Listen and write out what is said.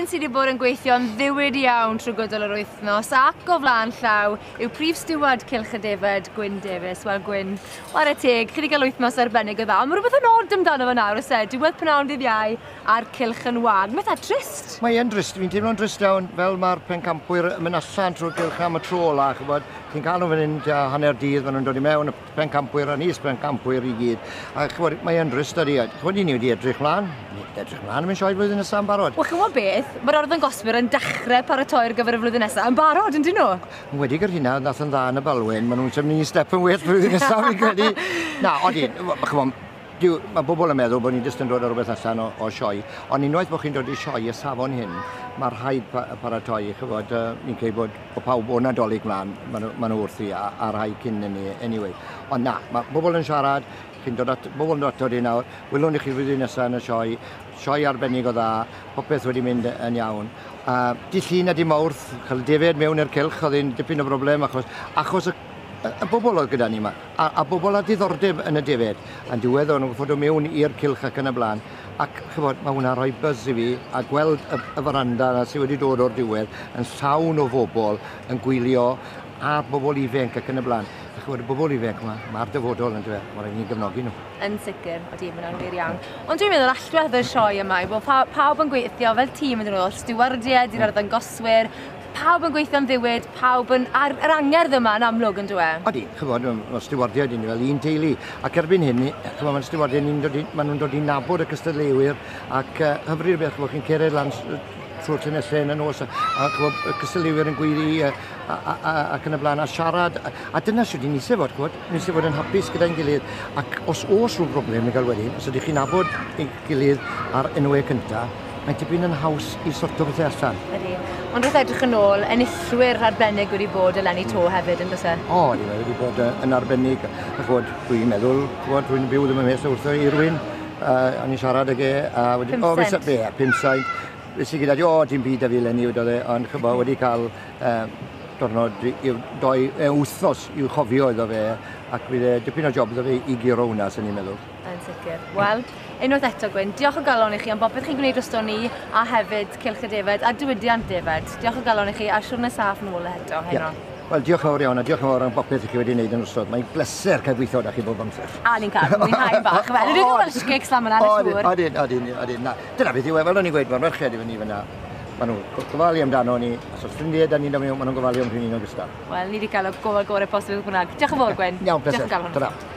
un sydd wedi bod yn gweithio'n ddiwyd iawn trwy gydol yr wythnos ac o flaen llaw yw Prif Steward Cylch y Defed, Gwyn Davies. Wel Gwyn, ware teg, chi wedi cael wythnos arbennig o dda, ond mae rhywbeth yn od amdano fe nawr, oes e? Diwedd pnawn dydd Iau a'r cylch yn wag. Mae'n dda trist? Mae'n drist, fi'n teimlo'n drist iawn fel mae'r pencampwyr yn mynd allan trwy'r cylch am y tro ola, chybod, chi'n cael nhw fan hyn hanner dydd, maen nhw'n dod i mewn y pencampwyr a nis pencampwyr i gyd. A chybod, mae'n drist ydi, chybod, ni wedi edrych mlaen yn mynd sioe flwyddyn nesaf yn barod. Wel, chymod beth, mae'r arddangoswyr yn dechrau paratoi ar gyfer y flwyddyn nesaf yn barod, yn dyn nhw? Wedi gyr hynna, nath yn dda yn y balwyn, maen nhw'n sefynu step yn well flwyddyn nesaf fi'n credu. Na, odyn, chybod, mae bobl yn meddwl bod ni jyst yn dod o rhywbeth allan o sioe, ond unwaith bod chi'n dod i sioe y safon hyn, mae'r rhaid paratoi, chybod, ni'n credu bod pawb o'n nadolig mlaen, maen nhw wrthi a rhaid cyn ni, anyway. Ond na, mae bobl yn siarad, chi'n dod at, bobl yn dod ato di nawr, wylwn i chi flwyddyn nesaf yn y sioe arbennig o dda, popeth wedi mynd yn iawn. Di llun a di mawrth, cael defed mewn i'r cylch, oedd hi'n dipyn o broblem achos y bobl oedd gyda ni yma, a bobl a diddordeb yn y defed. A'n diwedd o'n fod o mewn i'r cylch ac yn y blaen. Ac chybod, mae hwnna'n rhoi buzz i fi, a gweld y faranda sydd wedi dod o'r diwedd yn llawn o bobl yn gwylio a bobl ifanc ac yn y blaen. A chybod, y bobl ifanc yma, mae'r dyfodol yn dweud, mae'n rhaid ni'n gefnogi nhw. Yn sicr, o di, mae'n wir iawn. Ond dwi'n meddwl allwedd y sioe yma, bod pawb yn gweithio fel tîm yn dyn nhw, stiwardiad i'r arddangoswyr, pawb yn gweithio'n ddiwyd, pawb yn yr angerdd yma yn amlwg yn dweud. Odi, chybod, mae stiwardiad i ni fel un teulu. Ac erbyn hyn, chybod, mae'r stiwardiad maen nhw'n dod i nabod y cystadleuwyr ac hyfryd beth bod chi'n cered lan trwy'r llinellau yn y nos a chybod, y cystadleuwyr yn gweiddi ac yn y blaen a siarad. A dyna sydd ni'n nisef fod, chybod, nisef fod yn hapus gyda'n gilydd. Ac os oes rhyw broblem i gael wedyn, os ydych chi'n nabod ein gilydd ar enwau cyntaf, mae'n tipyn yn haws i sorto bethau allan. Ydy. Ond wrth edrych yn ôl, enillwyr arbennig wedi bod eleni to hefyd, yn dweud? O, wedi bod yn arbennig. Dwi'n meddwl, dwi'n byw ddim yn mes wrtho i rywun. A ni siarad ag e. 5 cent? 5 cent. Fes i gyda, dim byd a fi eleni ond chybod wedi cael diwrnod wythnos i'w chofio iddo fe ac bydd dipyn o job iddo fe i giro hwnna, sy'n ni'n meddwl. Yn sicr. Wel, unwaith eto Gwyn, diolch o galon i chi am bopeth chi'n gwneud drosto ni a hefyd Cylch y Defed a diwydiant Defed. Diolch o galon i chi a siwrne saff nôl eto heno. Wel, diolch yn fawr iawn a diolch yn fawr am bopeth i chi wedi wneud yn ystod. Mae'n bleser cael gweithio da chi bob amser. A ni'n cael mwynhau bach. Fel, ydych chi'n Welsh Cakes lan yna, siwr? Odyn. Dyna beth yw e, fel o'n i'n gweud, mae'r merched i fyny fyna. Maen nhw'n gofalu amdano ni, os oes ffrindiau da ni'n dod mewn, maen nhw'n gofalu am rhywun o'n gystal. Wel, ni wedi cael y gofal gorau posib hwnna. Diolch yn fawr, Gwyn. Iawn, pleser.